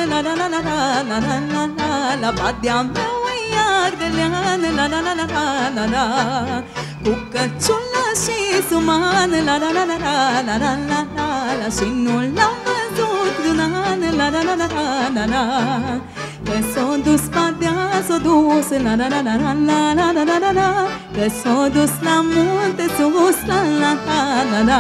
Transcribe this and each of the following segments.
la la la la la la la la. La badea meu e ardeleană, la la la la la la la. Cu căciulă și sumană, la la la la la la la la la. Și nu l-am văzut de un an, la la la la la la. Că s-o dus badea, s-o dus, la la la la la la la la la la. Că s-o dus la munte sus, la la la la la.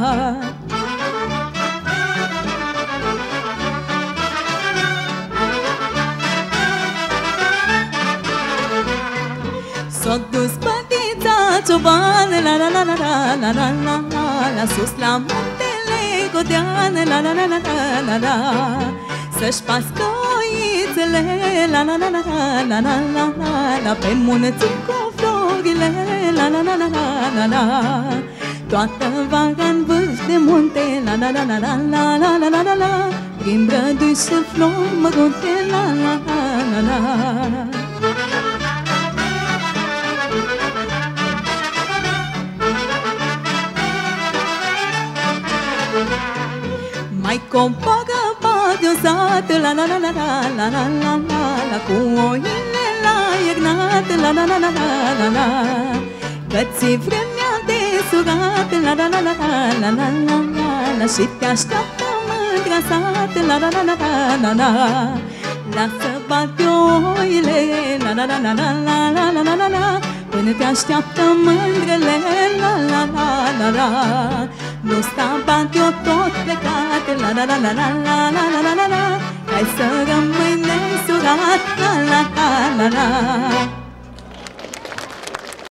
S-o dus bătița ciobană, la la la la la la la la la. Sus la muntele Godeană, la la la la la la. Să-și pască oițele, la la la la la la la la la. Pe munății cu florile, la la la la la la la. Toată vara-n vârf de munte, la la la la la la la la la la. Prin brădui și flori mărunte, la la la la la. Mai coboară de o sat, la la la la la la la la la. Cu oile la iernat, la la la la la la. Că ți vremea de surat, la la la la la la la la. Și te așteaptă mândra sat, la la la la la la. Lasă bate oile, la la la la la la la la la. Până te așteaptă mândrele, la la la la la. Nu sta bate-o tot plecat, la la la la la la la la la la. Hai să rămâi nesurat, la la la la la.